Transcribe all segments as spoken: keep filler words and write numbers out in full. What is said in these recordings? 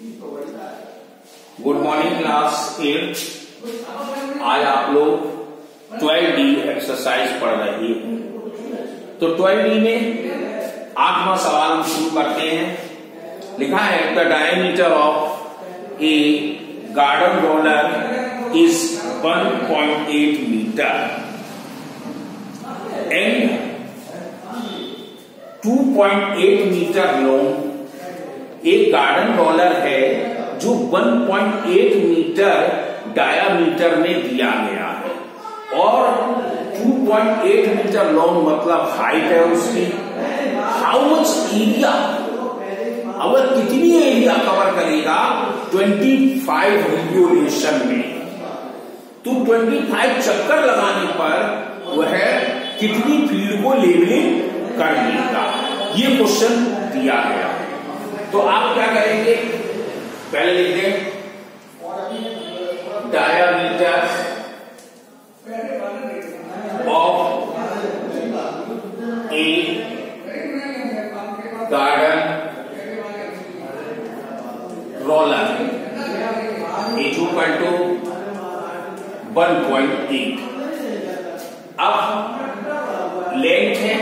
Good morning class eight. आज आप लोग ट्वेल्व डी एक्सरसाइज पढ़ रहे हैं। तो ट्वेल्व डी में आठवां सवाल हम शुरू करते हैं। लिखा है the diameter of a garden roller is one point eight metre and two point eight metre long. एक गार्डन रोलर है जो one point eight metre diameter में दिया गया है और two point eight metre long मतलब हाइट है उसकी। हाउ मच एरिया, अगर कितनी एरिया कवर करेगा पच्चीस रिवोल्यूशन में, तो पच्चीस चक्कर लगाने पर वह कितनी फील्ड को लेवलिंग कर लेगा, ये क्वेश्चन दिया गया है। तो आप क्या करेंगे, पहले लिख दें diameter of a garden roller is equal to one point eight. अब लेंथ है,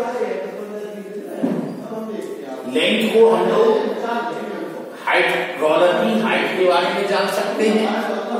लेंथ को हम लोग हाइट, रोलर की हाइट के बारे में जान सकते हैं,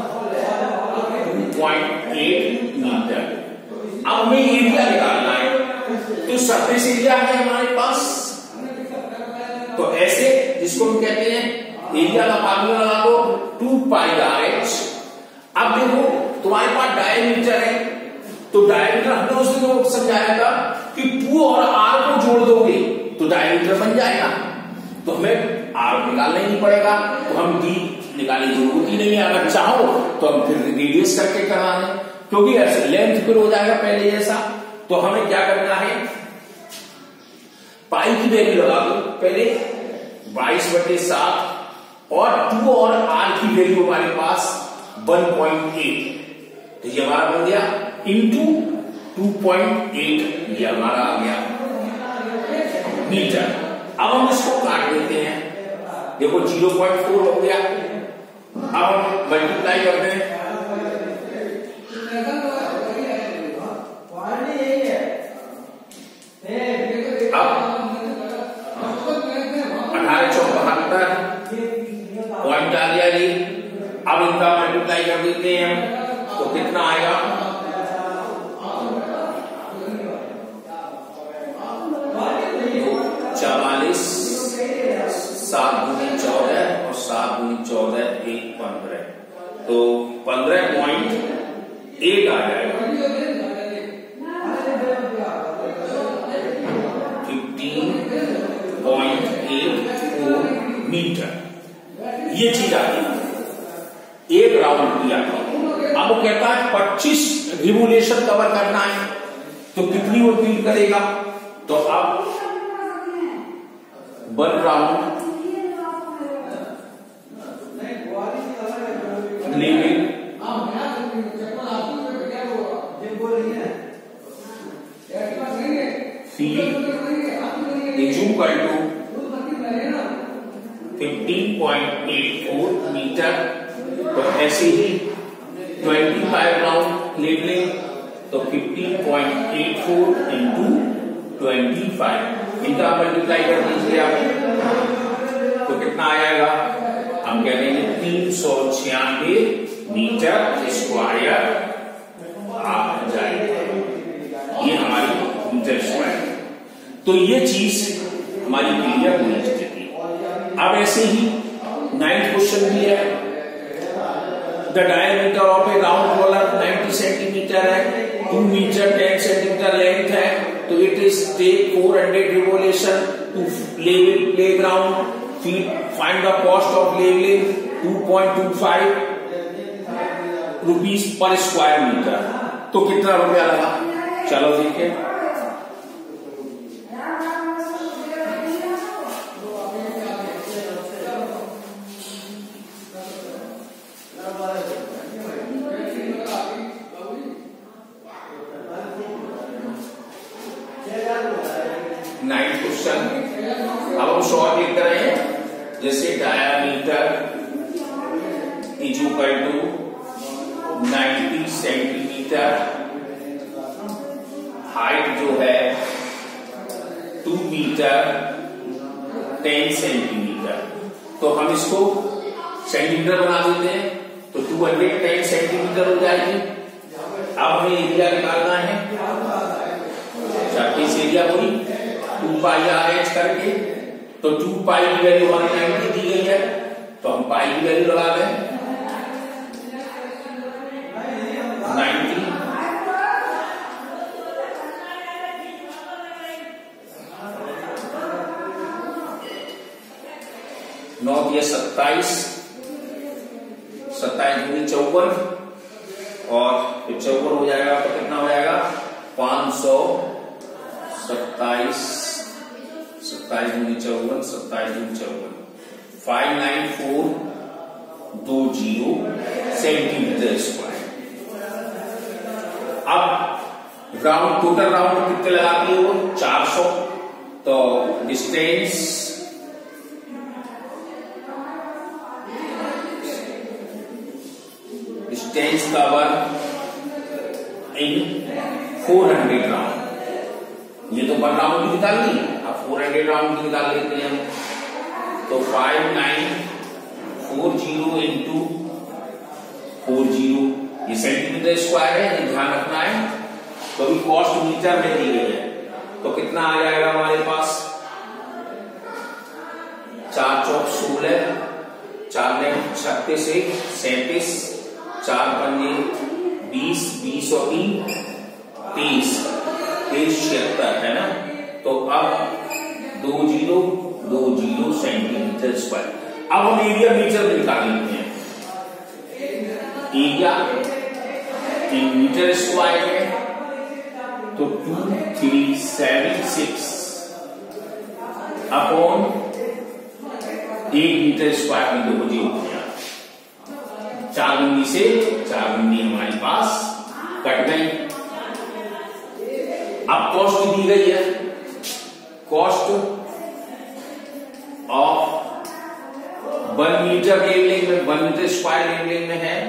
टू पॉइंट एट मीटर। अब हमें एरिया निकालना है, तो सरफेस एरिया है हमारे पास, तो ऐसे जिसको हम कहते हैं एरिया का फार्मूला लगा दो टू पाई आर एच। अब देखो तुम्हारे पास डायमीटर है, तो डायमीटर हमने उस दिन समझाया था कि टू और आर को जोड़ दोगे तो डायमीटर बन जाएगा, तो हमें आर निकालना ही नहीं पड़ेगा, तो हम डी निकालने की जरूरत ही नहीं है। अगर चाहो तो हम फिर रेडियस करके करा लें, क्योंकि ऐसे लेंथ फिर हो जाएगा पहले जैसा। तो हमें क्या करना है, पाई की वैल्यू लगा दो पहले बाईस बटे सात और टू और आर की वैल्यू हमारे पास वन पॉइंट एट, तो ये हमारा बन गया इंटू टू पॉइंट एट, ये हमारा आ गया मीटर। अब हम इसको काट देते हैं, देखो जीरो पॉइंट फोर हो गया। अब हम मल्टीप्लाई करते हैं, अब अठारह चौक बहत्तर पॉइंट आ गया जी। अब इनका मल्टीप्लाई कर देते हैं, तो कितना आएगा, चवालीस, सात दूनी चौदह और सात दूनी चौदह एक पंद्रह, तो पंद्रह पॉइंट एट आ जाएगा, fifteen point eight four metre. ये चीज आ गई, एक राउंड किया था। अब वो कहता है पच्चीस रिवोल्यूशन कवर करना है, तो कितनी वो फील करेगा, तो अब one round levelling field is equal to fifteen point eight four metre. तो ऐसे ही पच्चीस राउंड लेवलिंग, तो fifteen point eight four into पच्चीस, इनका मल्टीप्लाई कर दीजिए आप, तो कितना आ जाएगा, हम कह देंगे तीन सौ छियानवे मीटर स्क्वायर आ जाएगा, ये हमारी मीटर स्क्वायर। तो ये चीज हमारी क्लियर होनी चाहिए। अब ऐसे ही नाइन्थ क्वेश्चन भी है, the diameter of a round roller ninety centimetre है, two metre ten centimetre length है, तो it is take four hundred revolution to level play ground, find the cost of levelling two point two five rupees per square metre, तो कितना रुपया लगा, चलो देखिए। Ninth question, अब हम शॉर्ट लिख रहे हैं, जैसे diameter diameter is equal to ninety centimetre, height जो है टू मीटर टेन सेंटीमीटर। तो हम इसको सेंटीमीटर बना देते हैं, तो टू हंड्रेड टेन सेंटीमीटर हो जाएगी। अब हमें एरिया निकालना है, सरफेस एरिया पूरी टू पाई आर एच करके, तो टू पाई की वैल्यू वन नाइन्टी दी गई है, तो हम पाई की वैल्यू लगा दें नाइन्टी, नौ दिया सत्ताईस, सत्ताईस दूनी चौवन, और फिर चौवन हो जाएगा तो कितना हो जाएगा पांच सौ सत्ताईस, सत्ताईस दूनी चौवन, सत्ताईस दूनी चौवन, फाइव नाइन फोर दो जीरो सेंटीमीटर स्क्वायर। अब राउंड टोटल राउंड कितने लगाती है वो चार सौ, तो distance distance cover in four hundred round, ये तो वन राउंड की निकालनी है, अब फोर हंड्रेड राउंड की निकाल लेते हैं हम। तो five nine four zero into four zero, ये सेंटीमीटर स्क्वायर है, ये ध्यान रखना है। तो अभी कॉस्ट मीटर में दी गई है, तो कितना आ जाएगा हमारे पास चार चौक सोलह, चार ने छत्तीस से सैंतीस, चार पंजे बीस, बीस और तीन तीस, तेईस छिहत्तर है ना। तो अब दो जीरो दो जीरो सेंटीमीटर स्क्वायर। अब हम एरिया मीटर में निकाल लेते हैं, एरिया इन मीटर स्क्वायर है, तो two three seven six upon एक मीटर स्क्वायर में देखो जी हो गया चार बिंदी से चार बिंदी हमारे पास कट गई। अब कॉस्ट दी गई है, cost of one metre levelling में, वन मीटर स्क्वायर लेवलिंग में है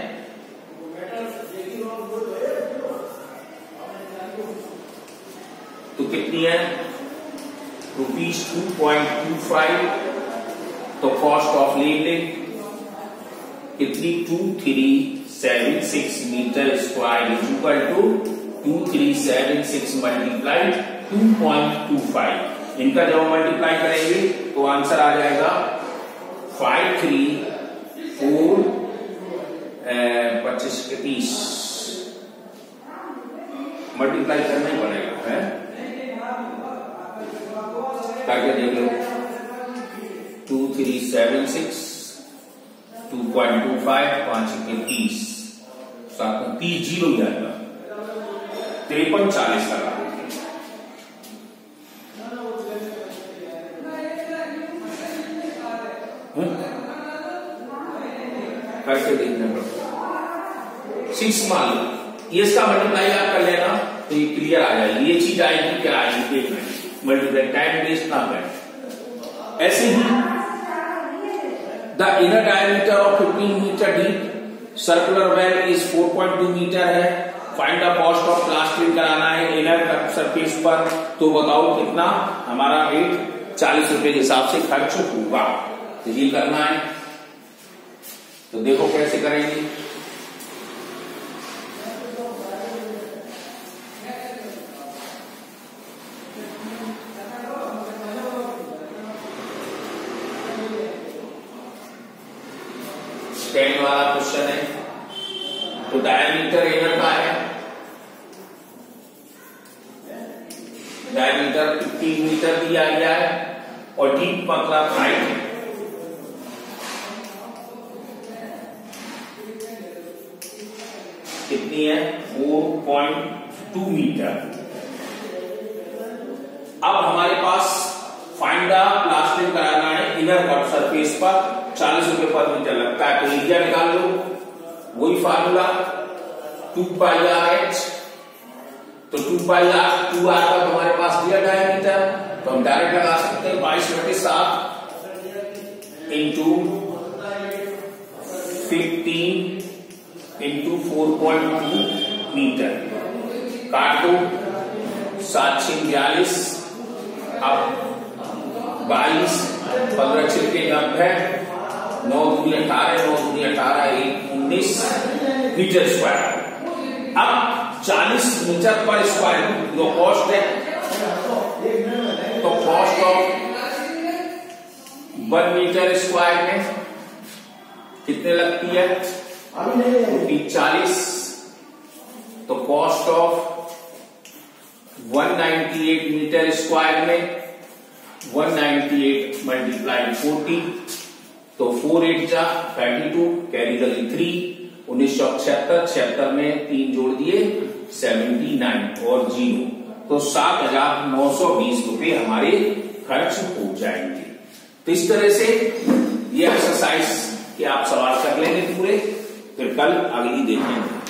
तो कितनी है rupees two point two five. तो कॉस्ट ऑफ लेवलिंग कितनी two three seven six metre square is equal to two three seven six multiplied two point two five. इनका जब हम मल्टीप्लाई करेंगे तो आंसर आ जाएगा फाइव थ्री फोर पच्चीस के तीस, मल्टीप्लाई करना ही पड़ेगा है, करके देख लो two three seven six two point two five, पांच के तीस, सात में तीस जीरो जाएगा, तिरपन चालीस का करके देखना पड़ेगा। सिक्स मान लो, ये इसका मल्टीप्लाई आप कर लेना तो ये क्लियर आ जाएगी, ये चीज आएगी क्या आएगी देखना, मल्टीप्लाई टाइम वेस्ट ना करें। ऐसे ही the inner diameter of fifteen metre deep circular well is four point two metre है, find the cost of plastering कराना है इनर सरफेस पर, तो बताओ कितना हमारा रेट चालीस रुपए के हिसाब से खर्च होगा, तो ये करना है। तो देखो कैसे करेंगे, टेन वाला क्वेश्चन है। तो डायमीटर इनर का है, डायमीटर फिफ्टीन मीटर दिया गया है और डीप मतलब हाइट कितनी है फोर पॉइंट टू मीटर। अब हमारे पास फाइंड द प्लास्टरिंग कराना है इनर कट सरफेस पर, चालीस रुपए पर मीटर लगता है, तो एरिया निकाल लो, वही formula two pi r h, तो two pi r two r का हमारे पास दिया डायमीटर, तो हम डायरेक्ट लगा सकते हैं बाईस बटे सात into fifteen into four point two metre. काटो, सात छह बयालीस, अब बाईस, पंद्रह छिड़के नब्बे, नौ दूनी अठारह, नौ दूनी अठारह, एक उन्नीस मीटर स्क्वायर। अब चालीस मीटर पर स्क्वायर जो कॉस्ट है, तो cost of one metre square में कितने लगती है? चालीस। तो cost of one ninety eight metre square में one ninety eight multiply forty, तो फोर एट जा थर्टी टू, कैरी गली थ्री, उन्नीस सौ छिहत्तर, छिहत्तर में तीन जोड़ दिए सेवेंटी नाइन और जीरो, तो सात हजार नौ सौ बीस रुपए हमारे खर्च हो जाएंगे। तो इस तरह से ये एक्सरसाइज के आप सवाल कर लेंगे पूरे, फिर कल अगली देखेंगे।